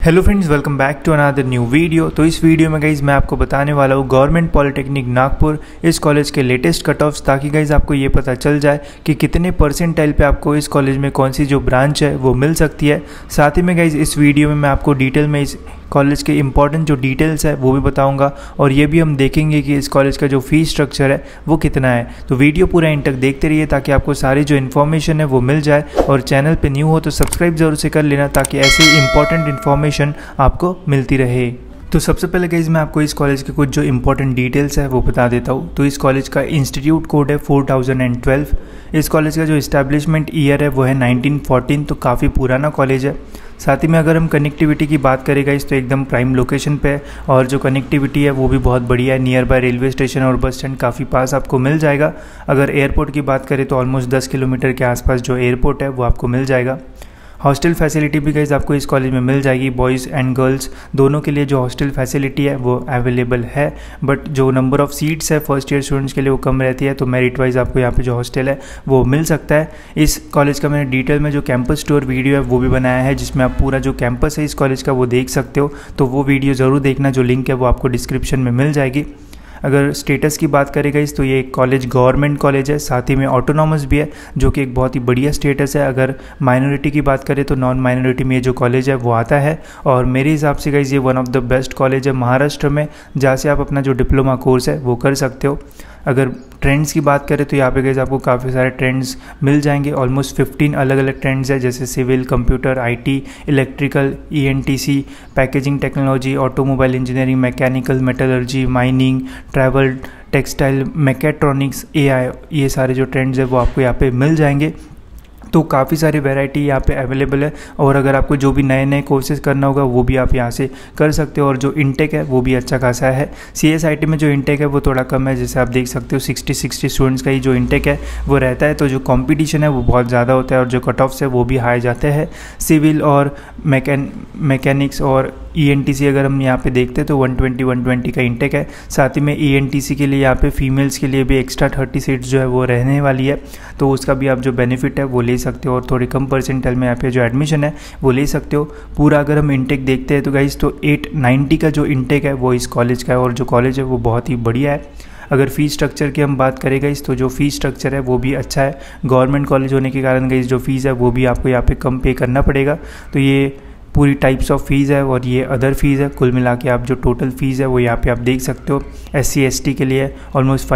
Hello friends, welcome back to another new video. तो इस video में गाइज मैं आपको बताने वाला हूँ गवर्नमेंट पॉलिटेक्निक नागपुर इस कॉलेज के लेटेस्ट कट ऑफ्स, ताकि गाइज आपको ये पता चल जाए कि कितने परसेंटाइल पे आपको इस कॉलेज में कौन सी जो ब्रांच है वो मिल सकती है। साथ ही में गाइज इस वीडियो में मैं आपको डिटेल में इस कॉलेज के इंपॉर्टेंट जो डिटेल्स है वो भी बताऊंगा, और ये भी हम देखेंगे कि इस कॉलेज का जो फीस स्ट्रक्चर है वो कितना है। तो वीडियो पूरा एंड तक देखते रहिए ताकि आपको सारी जो इन्फॉर्मेशन है वो मिल जाए। और चैनल पे न्यू हो तो सब्सक्राइब जरूर से कर लेना, ताकि ऐसी इंपॉर्टेंट इन्फॉर्मेशन आपको मिलती रहे। तो सबसे पहले गाइज मैं आपको इस कॉलेज के कुछ जो इंपॉर्टेंट डिटेल्स है वो बता देता हूँ। तो इस कॉलेज का इंस्टीट्यूट कोड है 4012। इस कॉलेज का जो इस्टेब्लिशमेंट ईयर है वो है 1914, तो काफ़ी पुराना कॉलेज है। साथ ही में अगर हम कनेक्टिविटी की बात करें गाइस तो एकदम प्राइम लोकेशन पे है, और जो कनेक्टिविटी है वो भी बहुत बढ़िया है। नियर बाय रेलवे स्टेशन और बस स्टैंड काफ़ी पास आपको मिल जाएगा। अगर एयरपोर्ट की बात करें तो ऑलमोस्ट 10 किलोमीटर के आसपास जो एयरपोर्ट है वो आपको मिल जाएगा। हॉस्टल फैसिलिटी भी गाइस आपको इस कॉलेज में मिल जाएगी। बॉयज़ एंड गर्ल्स दोनों के लिए जो हॉस्टल फैसिलिटी है वो अवेलेबल है, बट जो नंबर ऑफ़ सीट्स है फर्स्ट ईयर स्टूडेंट्स के लिए वो कम रहती है, तो मेरिट वाइज आपको यहाँ पे जो हॉस्टल है वो मिल सकता है। इस कॉलेज का मैंने डिटेल में जो कैंपस टूर वीडियो है वो भी बनाया है, जिसमें आप पूरा जो कैंपस है इस कॉलेज का वो देख सकते हो। तो वो वीडियो ज़रूर देखना, जो लिंक है वो आपको डिस्क्रिप्शन में मिल जाएगी। अगर स्टेटस की बात करें गाइस तो ये कॉलेज गवर्नमेंट कॉलेज है, साथ ही में ऑटोनॉमस भी है, जो कि एक बहुत ही बढ़िया स्टेटस है। अगर माइनॉरिटी की बात करें तो नॉन माइनॉरिटी में ये जो कॉलेज है वो आता है, और मेरे हिसाब से गाइस ये one of the best college है महाराष्ट्र में, जहाँ से आप अपना जो डिप्लोमा कोर्स है वो कर सकते हो। अगर ट्रेंड्स की बात करें तो यहाँ पे गाइस आपको काफ़ी सारे ट्रेंड्स मिल जाएंगे। ऑलमोस्ट 15 अलग अलग ट्रेंड्स है, जैसे civil, computer, IT, electrical, ENTC, packaging technology, automobile engineering, mechanical, metallurgy, mining, travel, textile, mechatronics, AI, ये सारे जो ट्रेंड्स है वो आपको यहाँ पे मिल जाएंगे। तो काफ़ी सारी वैरायटी यहाँ पे अवेलेबल है, और अगर आपको जो भी नए नए कोर्सेज करना होगा वो भी आप यहाँ से कर सकते हो। और जो इंटेक है वो भी अच्छा खासा है। CSIT में जो इंटेक है वो थोड़ा कम है, जैसे आप देख सकते हो 60 स्टूडेंट्स का ही जो इंटेक है वो रहता है, तो जो कंपटीशन है वो बहुत ज़्यादा होता है, और जो कट ऑफ्स है वो भी हाई जाते हैं। सिविल और मैकेनिक्स और ENTC अगर हम यहाँ पे देखते हैं तो 120 का इंटेक है। साथ ही में ENTC के लिए यहाँ पे फीमेल्स के लिए भी एक्स्ट्रा 30 सीट्स जो है वो रहने वाली है, तो उसका भी आप जो बेनिफिट है वो ले सकते हो, और थोड़ी कम परसेंटाइल में यहाँ पे जो एडमिशन है वो ले सकते हो। पूरा अगर हम इंटेक देखते हैं तो गाइस तो 890 का जो इंटेक है वो इस कॉलेज का है, और जो कॉलेज है वो बहुत ही बढ़िया है। अगर फ़ीस स्ट्रक्चर की हम बात करें गाइस तो जो फ़ीस स्ट्रक्चर है वो भी अच्छा है। गवर्नमेंट कॉलेज होने के कारण गाइस जो फ़ीस है वो भी आपको यहाँ पे कम पे करना पड़ेगा। तो ये पूरी टाइप्स ऑफ फ़ीस है, और ये अदर फीस है। कुल मिला के आप जो टोटल फ़ीस है वो यहाँ पे आप देख सकते हो। SC ST के लिए ऑलमोस्ट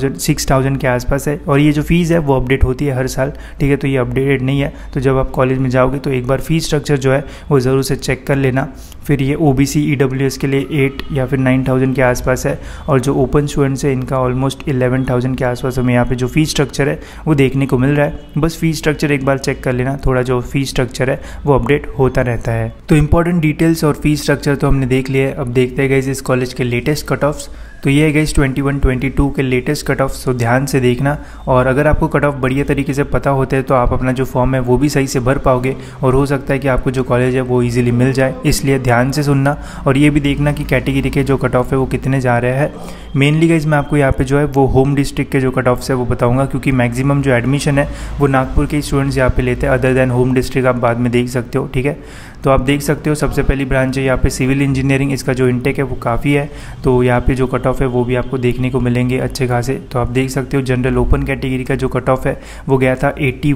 6000 के आसपास है, और ये जो फ़ीस है वो अपडेट होती है हर साल, ठीक है। तो ये अपडेटेड नहीं है, तो जब आप कॉलेज में जाओगे तो एक बार फ़ीस स्ट्रक्चर जो है वो ज़रूर से चेक कर लेना। फिर ये OBC EWS के लिए 8 या फिर 9000 के आसपास है, और जो ओपन स्टूडेंट्स है इनका ऑलमोस्ट 11000 के आसपास हमें यहाँ पे जो फ़ीस स्ट्रक्चर है वो देखने को मिल रहा है। बस फ़ीस स्ट्रक्चर एक बार चेक कर लेना, थोड़ा जो फ़ीस स्ट्रक्चर है वो अपडेट होता रहता है। तो इंपॉर्टेंट डिटेल्स और फीस स्ट्रक्चर तो हमने देख लिया है। अब देखते हैं गाइस इस कॉलेज के लेटेस्ट कट ऑफ्स। तो ये है गाइस 21-22 के लेटेस्ट कट ऑफ्स, तो ध्यान से देखना। और अगर आपको कट ऑफ बढ़िया तरीके से पता होते हैं तो आप अपना जो फॉर्म है वो भी सही से भर पाओगे, और हो सकता है कि आपको जो कॉलेज है वो इजीली मिल जाए। इसलिए ध्यान से सुनना, और ये भी देखना कि कैटेगरी के जो कट ऑफ है वो कितने जा रहे हैं। मेनली गाइस मैं आपको यहाँ पे जो है वो होम डिस्ट्रिक्ट के जो कट ऑफ्स है वो बताऊँगा, क्योंकि मैक्सिमम जो एडमिशन है वो नागपुर के स्टूडेंट्स यहाँ पे लेते हैं। अदर दैन होम डिस्ट्रिक्ट आप बाद में देख सकते हो, ठीक है। तो आप देख सकते हो सबसे पहली ब्रांच है यहाँ पे सिविल इंजीनियरिंग, इसका जो इंटेक है वो काफ़ी है, तो यहाँ पे जो कट ऑफ है वो भी आपको देखने को मिलेंगे अच्छे खासे। तो आप देख सकते हो जनरल ओपन कैटेगरी का जो कट ऑफ है वो गया था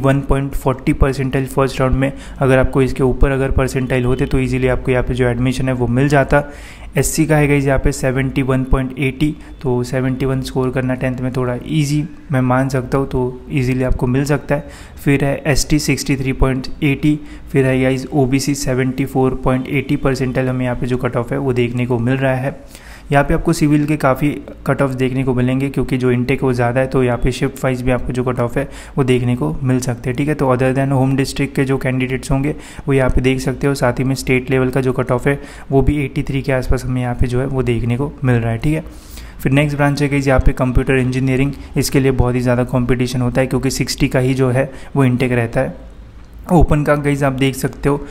81.40 परसेंटाइल फर्स्ट राउंड में। अगर आपको इसके ऊपर अगर परसेंटाइल होते तो ईजिली आपको यहाँ पे जो एडमिशन है वो मिल जाता। SC का है गाइस यहाँ पे 71.80, तो 71 स्कोर करना 10th में थोड़ा इजी मैं मान सकता हूँ, तो इजीली आपको मिल सकता है। फिर है ST 63.80, फिर है गाइस OBC 74.80 परसेंटाइल हमें यहाँ पे जो कट ऑफ है वो देखने को मिल रहा है। यहाँ पे आपको सिविल के काफ़ी कट ऑफ देखने को मिलेंगे, क्योंकि जो इंटेक है वो ज़्यादा है, तो यहाँ पे शिफ्ट वाइज भी आपको जो कट ऑफ है वो देखने को मिल सकते हैं, ठीक है। तो अदर दैन होम डिस्ट्रिक्ट के जो कैंडिडेट्स होंगे वो यहाँ पे देख सकते हो। साथ ही में स्टेट लेवल का जो कट ऑफ है वो भी 83 के आसपास हमें यहाँ पे जो है वो देखने को मिल रहा है, ठीक है। फिर नेक्स्ट ब्रांच है गाइस यहाँ पे कंप्यूटर इंजीनियरिंग। इसके लिए बहुत ही ज़्यादा कॉम्पिटिशन होता है, क्योंकि 60 का ही जो है वो इंटेक रहता है। ओपन का गाइस आप देख सकते हो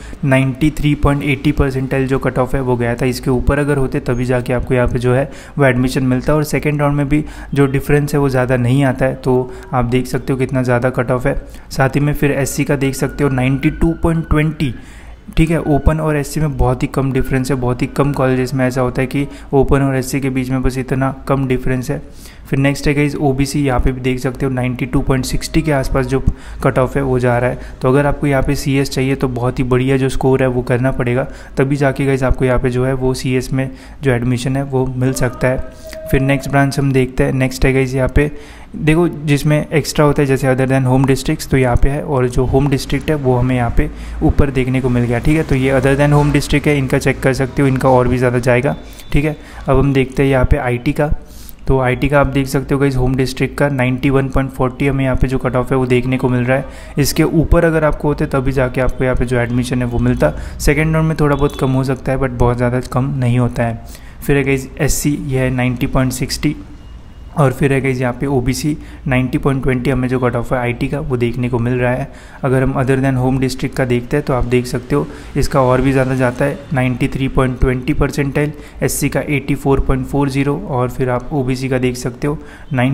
93.80 परसेंटाइल जो कट ऑफ है वो गया था। इसके ऊपर अगर होते तभी जाके आपको यहाँ पे जो है वो एडमिशन मिलता है, और सेकेंड राउंड में भी जो डिफरेंस है वो ज़्यादा नहीं आता है। तो आप देख सकते हो कितना ज़्यादा कट ऑफ है। साथ ही में फिर SC का देख सकते हो 92.20 ठीक है। ओपन और एससी में बहुत ही कम डिफरेंस है, बहुत ही कम कॉलेजेस में ऐसा होता है कि ओपन और एससी के बीच में बस इतना कम डिफरेंस है। फिर नेक्स्ट है गाइस ओबीसी, यहाँ पे भी देख सकते हो 92.60 के आसपास जो कट ऑफ है वो जा रहा है। तो अगर आपको यहाँ पे सीएस चाहिए तो बहुत ही बढ़िया जो स्कोर है वो करना पड़ेगा, तभी जाके गाइस आपको यहाँ पे जो है वो सीएस में जो एडमिशन है वो मिल सकता है। फिर नेक्स्ट ब्रांच हम देखते हैं। नेक्स्ट है गाइस यहाँ पे देखो जिसमें एक्स्ट्रा होता है जैसे अदर देन होम डिस्ट्रिक्ट्स, तो यहाँ पे है, और जो होम डिस्ट्रिक्ट है वो हमें यहाँ पे ऊपर देखने को मिल गया। ठीक है, तो ये अदर देन होम डिस्ट्रिक्ट है, इनका चेक कर सकते हो, इनका और भी ज़्यादा जाएगा। ठीक है, अब हम देखते हैं यहाँ पे आईटी का। तो आईटी का आप देख सकते हो गाइस होम डिस्ट्रिक्ट का 91.40 हमें यहाँ पे जो कट ऑफ है वो देखने को मिल रहा है। इसके ऊपर अगर आपको होते तभी जाके आपको यहाँ पे जो एडमिशन है वो मिलता। सेकेंड राउंड में थोड़ा बहुत कम हो सकता है बट बहुत ज़्यादा कम नहीं होता है। फिर है गाइस एससी, ये है 90.60, और फिर है गाइस यहाँ पे ओबीसी 90.20 हमें जो कट ऑफ है आईटी का वो देखने को मिल रहा है। अगर हम अदर देन होम डिस्ट्रिक्ट का देखते हैं तो आप देख सकते हो इसका और भी ज़्यादा जाता है 93.20 परसेंटाइल, एससी का 84.40, और फिर आप ओबीसी का देख सकते हो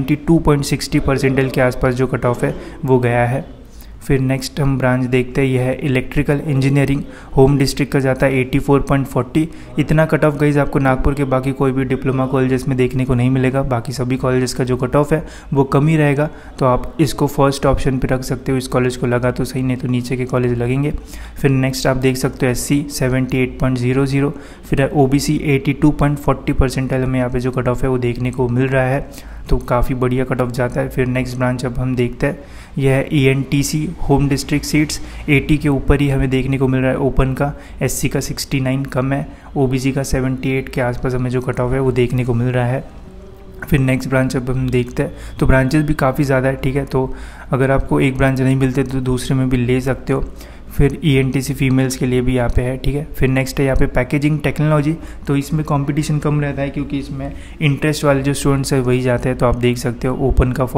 92.60 परसेंटाइल के आसपास जो कट ऑफ है वो गया है। फिर नेक्स्ट हम ब्रांच देखते हैं, यह है इलेक्ट्रिकल इंजीनियरिंग, होम डिस्ट्रिक्ट का जाता है 84.40। इतना कट ऑफ गाइस आपको नागपुर के बाकी कोई भी डिप्लोमा कॉलेजेस में देखने को नहीं मिलेगा, बाकी सभी कॉलेजेस का जो कट ऑफ है वो कम ही रहेगा। तो आप इसको फर्स्ट ऑप्शन पे रख सकते हो, इस कॉलेज को लगा तो सही, नहीं तो नीचे के कॉलेज लगेंगे। फिर नेक्स्ट आप देख सकते हो एससी 78.00, फिर ओबीसी 82.40 परसेंटाइल हमें यहाँ पे जो कट ऑफ है वो देखने को मिल रहा है, तो काफ़ी बढ़िया कट ऑफ जाता है। फिर नेक्स्ट ब्रांच अब हम देखते हैं, यह है ईएनटीसी, होम डिस्ट्रिक्ट सीट्स 80 के ऊपर ही हमें देखने को मिल रहा है ओपन का, एससी का 69 कम है, ओबीसी का 78 के आसपास हमें जो कट ऑफ है वो देखने को मिल रहा है। फिर नेक्स्ट ब्रांच अब हम देखते हैं, तो ब्रांचेस भी काफ़ी ज़्यादा है। ठीक है, तो अगर आपको एक ब्रांच नहीं मिलते तो दूसरे में भी ले सकते हो। फिर ईएनटीसी फीमेल्स के लिए भी यहाँ पे है। ठीक है, फिर नेक्स्ट है यहाँ पे पैकेजिंग टेक्नोलॉजी, तो इसमें कंपटीशन कम रहता है क्योंकि इसमें इंटरेस्ट वाले जो स्टूडेंट्स है वही जाते हैं। तो आप देख सकते हो ओपन का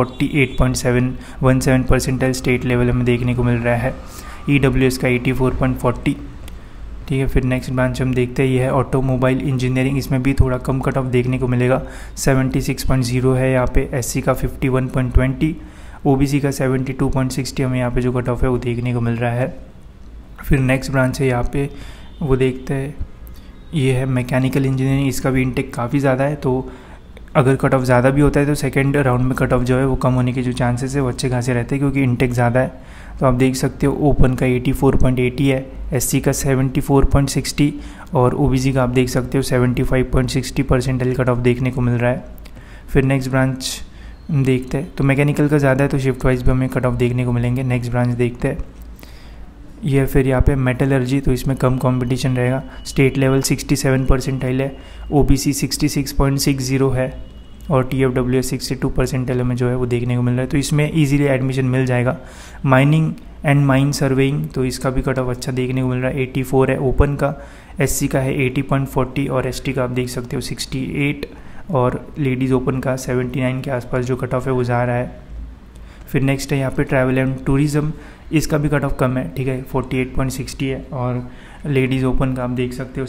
48.717 परसेंटाइल स्टेट लेवल हमें देखने को मिल रहा है, ईडब्ल्यूएस का 84.40। ठीक है, फिर नेक्स्ट ब्रांच हम देखते हैं, यह है ऑटोमोबाइल इंजीनियरिंग, इसमें भी थोड़ा कम कट ऑफ देखने को मिलेगा, 76.0 है यहाँ पे, एससी का 51.20, ओबीसी का 72.60 हमें यहाँ पे जो कट ऑफ है वो देखने को मिल रहा है। फिर नेक्स्ट ब्रांच है यहाँ पे वो देखते हैं, ये है मैकेनिकल इंजीनियरिंग, इसका भी इंटेक काफ़ी ज़्यादा है। तो अगर कट ऑफ ज़्यादा भी होता है तो सेकेंड राउंड में कट ऑफ जो है वो कम होने के जो चांसेस है वो अच्छे खासे रहते हैं क्योंकि इंटेक ज़्यादा है। तो आप देख सकते हो ओपन का 84.80 है, एससी का 74.60, और ओबीसी का आप देख सकते हो 75.60 परसेंटाइल कट ऑफ देखने को मिल रहा है। फिर नेक्स्ट ब्रांच देखते हैं, तो मैकेनिकल का ज़्यादा है तो शिफ्ट वाइज भी हमें कट ऑफ देखने को मिलेंगे। नेक्स्ट ब्रांच देखते हैं, ये फिर यहाँ पे मेटलर्जी, तो इसमें कम कंपटीशन रहेगा, स्टेट लेवल 67 परसेंटाइल है, ओबीसी 66.60 है, और टीएफडब्ल्यूएस 62 परसेंटाइल में जो है वो देखने को मिल रहा है। तो इसमें इजीली एडमिशन मिल जाएगा। माइनिंग एंड माइन सर्वेइंग, तो इसका भी कट ऑफ अच्छा देखने को मिल रहा है, 84 है ओपन का, एससी का है 80.40, और एसटी का आप देख सकते हो 68, और लेडीज़ ओपन का 79 के आसपास जो कट ऑफ है वो जा रहा है। फिर नेक्स्ट है यहाँ पे ट्रैवल एंड टूरिज़्म, इसका भी कट ऑफ कम है। ठीक है, 48.60 है, और लेडीज़ ओपन का आप देख सकते हो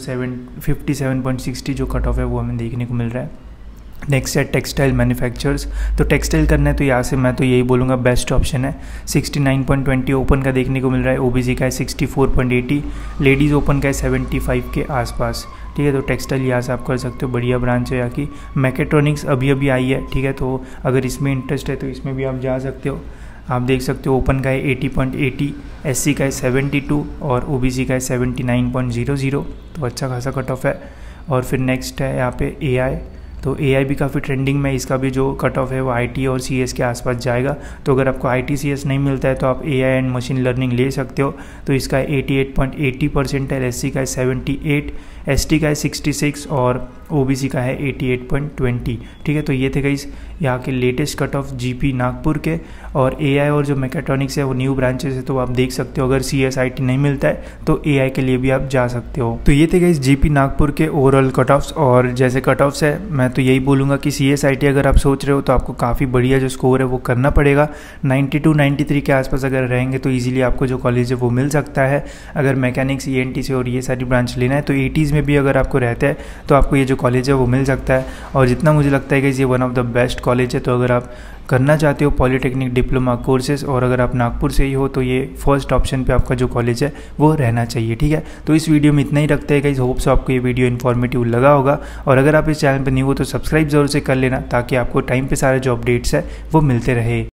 57.60 जो कट ऑफ है वो हमें देखने को मिल रहा है। नेक्स्ट है टेक्सटाइल मैन्युफैक्चर्स, तो टेक्सटाइल करना है तो यहाँ से मैं तो यही बोलूँगा बेस्ट ऑप्शन है, 69.20 ओपन का देखने को मिल रहा है, ओबीसी का है 64.80, लेडीज़ ओपन का है 75 के आसपास। ठीक है, तो टेक्सटाइल यहाँ से आप कर सकते हो, बढ़िया ब्रांच है यहाँ की। मैकेट्रॉनिक्स अभी अभी आई है। ठीक है, तो अगर इसमें इंटरेस्ट है तो इसमें भी आप जा सकते हो। आप देख सकते हो ओपन का है 80.80, एससी का है 72, और ओबीसी का है 79.00, तो अच्छा खासा कट ऑफ है। और फिर नेक्स्ट है यहाँ पे एआई, तो एआई भी काफ़ी ट्रेंडिंग में, इसका भी जो कट ऑफ है वो आईटी और सीएस के आसपास जाएगा। तो अगर आपको आईटी सीएस नहीं मिलता है तो आप एआई एंड मशीन लर्निंग ले सकते हो। तो इसका 88.80 परसेंटाइल, एससी का है 78, एसटी का है 66, और ओबीसी का है 88.20। ठीक है, तो ये थे गाइस यहाँ के latest cut off GP Nagpur के, और एआई और जो मैकेट्रॉनिक्स है वो न्यू ब्रांचेस है, तो आप देख सकते हो। अगर सीएस आईटी नहीं मिलता है तो एआई के लिए भी आप जा सकते हो। तो ये थे गाइस जीपी नागपुर के ओवरऑल कट ऑफ्स, और जैसे कट ऑफ्स है मैं तो यही बोलूँगा कि सीएस आईटी अगर आप सोच रहे हो तो आपको काफ़ी बढ़िया जो स्कोर है वो करना पड़ेगा। 92-93 के आसपास अगर रहेंगे तो ईजिली आपको जो कॉलेज है वो मिल सकता है। अगर मैकेनिक्स, ईएनटीसी और ये सारी ब्रांच लेना है तो 80s में भी अगर आपको रहता है तो आपको ये जो कॉलेज है वो मिल सकता है। और जितना मुझे लगता है कि ये one of the best college है, तो अगर आप करना चाहते हो पॉलीटेक्निक डिप्लोमा कोर्सेज और अगर आप नागपुर से ही हो तो ये फर्स्ट ऑप्शन पे आपका जो कॉलेज है वो रहना चाहिए। ठीक है, तो इस वीडियो में इतना ही रखते हैं गाइस। होप सो आपको ये वीडियो इन्फॉर्मेटिव लगा होगा और अगर आप इस चैनल पर न्यू हो तो सब्सक्राइब जरूर से कर लेना ताकि आपको टाइम पे सारे जो अपडेट्स है वो मिलते रहे।